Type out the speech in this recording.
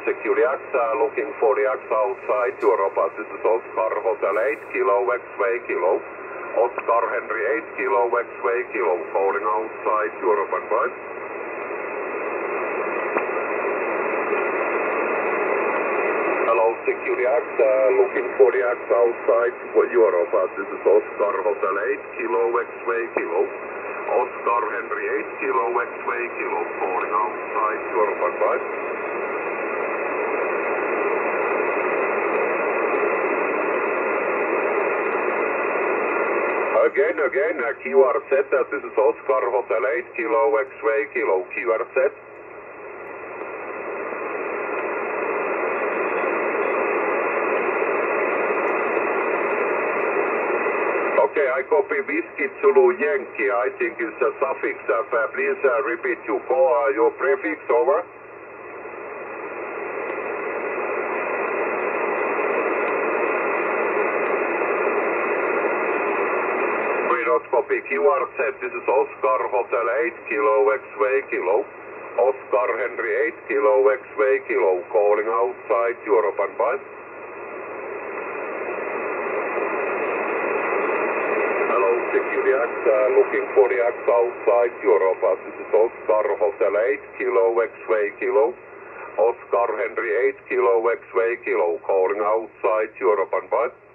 security X, looking for the X outside Europe. This is Oscar Hotel 8 Kilo X-Way Kilo. Oscar Henry 8 Kilo X-Way Kilo, calling outside Europe and bye. Hello, security X, looking for the X outside Europe. This is Oscar Hotel 8 Kilo X-Way Kilo. Oscar Henry 8 Kilo X-Way Kilo, calling outside Europe and bye. Again, QRZ, this is Oscar Hotel 8 Kilo X-Way Kilo, QRZ. Okay, I copy Whiskey Zulu Yankee, I think it's a suffix. Please repeat your prefix, over. Copy QRZ, this is Oscar Hotel 8 Kilo X-Way Kilo. Oscar Henry 8 Kilo X-Way Kilo, calling outside Europe and bye. Hello, security X, looking for the X outside Europe. This is Oscar Hotel 8 Kilo X-Way Kilo. Oscar Henry 8 Kilo X-Way Kilo, calling outside Europe and bye.